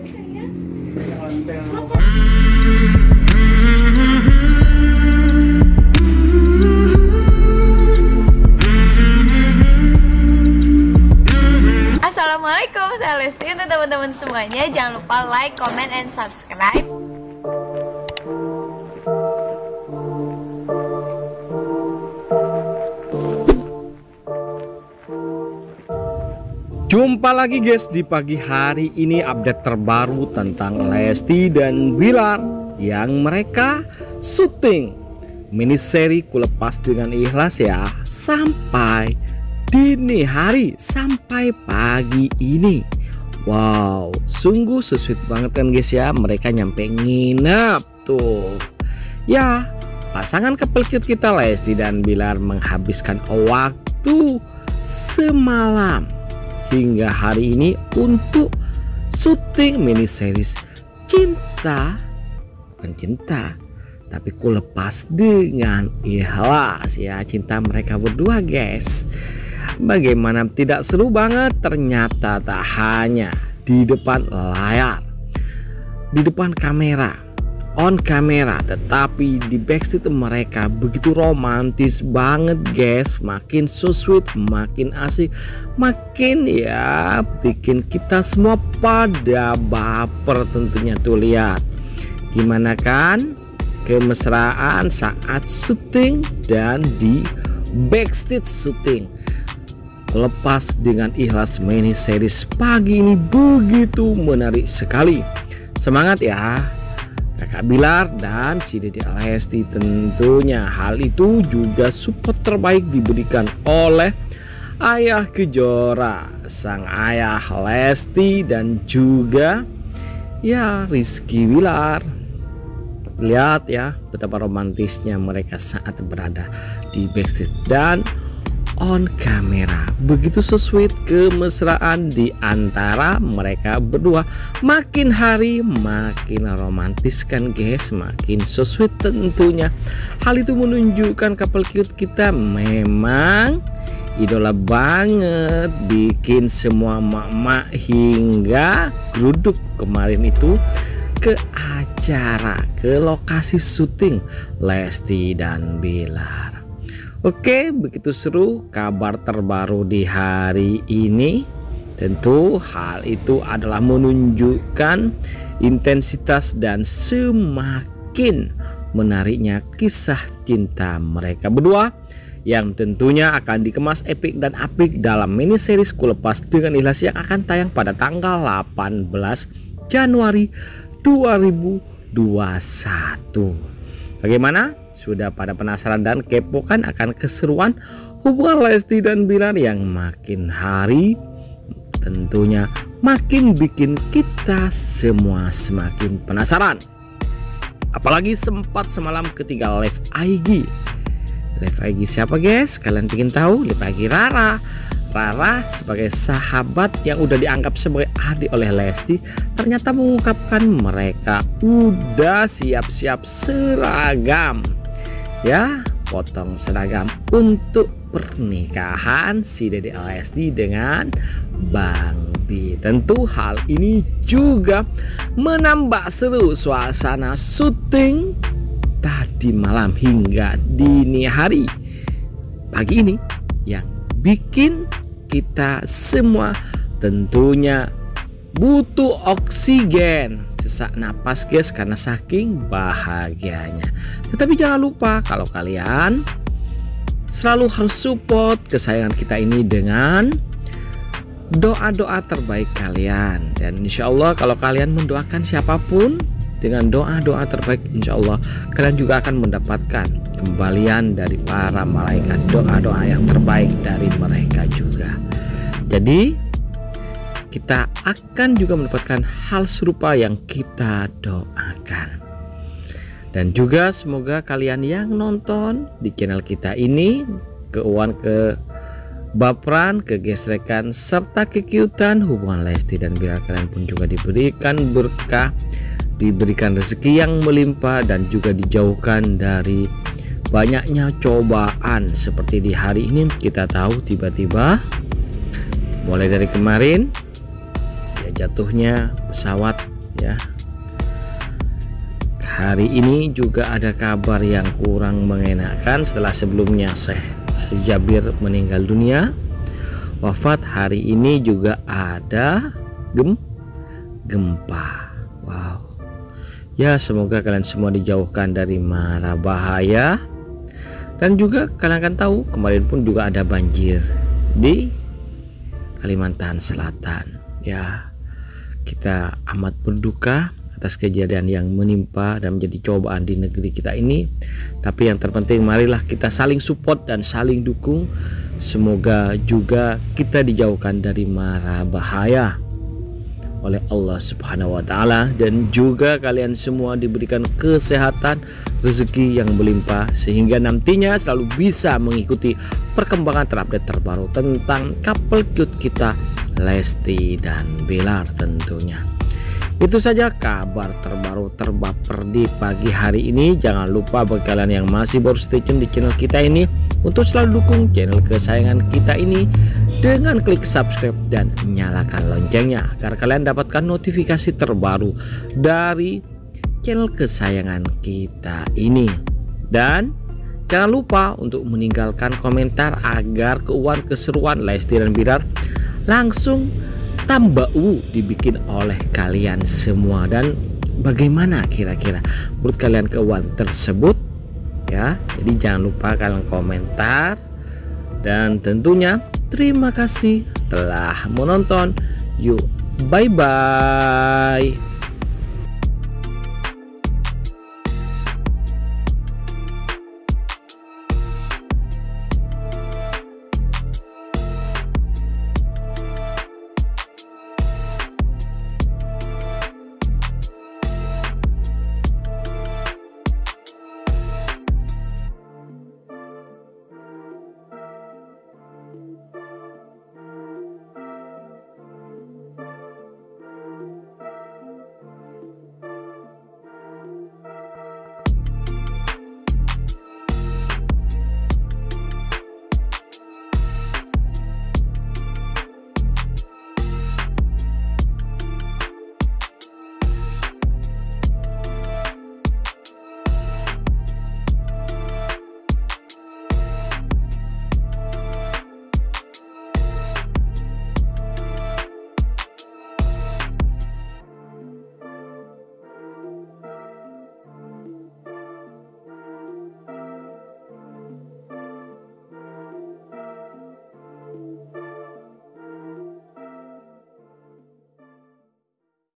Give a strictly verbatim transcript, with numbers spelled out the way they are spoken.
Assalamualaikum, saya Lesti. Untuk teman-teman semuanya, jangan lupa like, comment, and subscribe. Jumpa lagi guys di pagi hari ini, update terbaru tentang Lesti dan Bilar yang mereka syuting miniseri Kulepas Dengan Ikhlas ya, sampai dini hari, sampai pagi ini. Wow, sungguh sweet banget kan guys ya, mereka nyampe nginep tuh ya. Pasangan couple cute kita Lesti dan Bilar menghabiskan waktu semalam hingga hari ini untuk syuting miniseries Cinta, bukan cinta, tapi Kulepas Dengan Ikhlas ya, cinta mereka berdua guys. Bagaimana tidak seru banget? Ternyata tak hanya di depan layar, di depan kamera, on kamera, tetapi di backstage mereka begitu romantis banget guys. Makin so sweet, makin asik, makin ya bikin kita semua pada baper tentunya. Tuh lihat gimana kan kemesraan saat syuting dan di backstage syuting Lepas Dengan Ikhlas mini series pagi ini begitu menarik sekali. Semangat ya Kakak Bilar dan si Dede Lesti tentunya. Hal itu juga support terbaik diberikan oleh Ayah Kejora, sang ayah Lesti dan juga ya Rizky Bilar. Lihat ya betapa romantisnya mereka saat berada di backstage dan on kamera. Begitu so sweet kemesraan di antara mereka berdua. Makin hari makin romantis kan guys, makin so sweet tentunya. Hal itu menunjukkan couple cute kita memang idola banget, bikin semua mak-mak hingga geruduk kemarin itu ke acara, ke lokasi syuting Lesti dan Bilar. Oke, begitu seru kabar terbaru di hari ini. Tentu hal itu adalah menunjukkan intensitas dan semakin menariknya kisah cinta mereka berdua, yang tentunya akan dikemas epik dan apik dalam mini series Kulepas Dengan Ikhlas yang akan tayang pada tanggal delapan belas Januari dua ribu dua puluh satu. Bagaimana? Sudah pada penasaran dan kepo kan akan keseruan hubungan Lesti dan Bilar yang makin hari tentunya makin bikin kita semua semakin penasaran. Apalagi sempat semalam ketiga live I G. Live I G siapa guys? Kalian ingin tahu? Live I G Rara. Rara sebagai sahabat yang udah dianggap sebagai adik oleh Lesti ternyata mengungkapkan mereka udah siap-siap seragam ya, potong seragam untuk pernikahan si Dede Lesti dengan Bang Bi. Tentu hal ini juga menambah seru suasana syuting tadi malam hingga dini hari pagi ini, yang bikin kita semua tentunya butuh oksigen, sesak napas guys, karena saking bahagianya. Tetapi jangan lupa kalau kalian selalu harus support kesayangan kita ini dengan doa-doa terbaik kalian. Dan insya Allah kalau kalian mendoakan siapapun dengan doa-doa terbaik, insya Allah kalian juga akan mendapatkan kembalian dari para malaikat, doa-doa yang terbaik dari mereka juga. Jadi kita akan juga mendapatkan hal serupa yang kita doakan. Dan juga semoga kalian yang nonton di channel kita ini, keuan ke baperan, kegesrekan, serta kekiutan hubungan Lesti dan Bilar, kalian pun juga diberikan berkah, diberikan rezeki yang melimpah, dan juga dijauhkan dari banyaknya cobaan. Seperti di hari ini kita tahu tiba-tiba mulai dari kemarin ya jatuhnya pesawat ya. Hari ini juga ada kabar yang kurang mengenakan setelah sebelumnya Syekh Jabir meninggal dunia. Wafat hari ini juga ada gem gempa. Wow. Ya, semoga kalian semua dijauhkan dari mara bahaya. Dan juga kalian akan tahu kemarin pun juga ada banjir di Kalimantan Selatan. Ya, kita amat berduka atas kejadian yang menimpa dan menjadi cobaan di negeri kita ini. Tapi yang terpenting, marilah kita saling support dan saling dukung. Semoga juga kita dijauhkan dari mara bahaya oleh Allah Subhanahu wa taala, dan juga kalian semua diberikan kesehatan, rezeki yang berlimpah sehingga nantinya selalu bisa mengikuti perkembangan terupdate terbaru tentang couple cute kita Lesti dan Bilar tentunya. Itu saja kabar terbaru terbaper di pagi hari ini. Jangan lupa bagi kalian yang masih baru stay tune di channel kita ini untuk selalu dukung channel kesayangan kita ini dengan klik subscribe dan nyalakan loncengnya agar kalian dapatkan notifikasi terbaru dari channel kesayangan kita ini. Dan jangan lupa untuk meninggalkan komentar agar keuangan keseruan Lesti dan Bilar langsung tambah u dibikin oleh kalian semua. Dan bagaimana kira-kira menurut kalian keuangan tersebut ya. Jadi jangan lupa kalian komentar. Dan tentunya terima kasih telah menonton. Yuk, bye bye.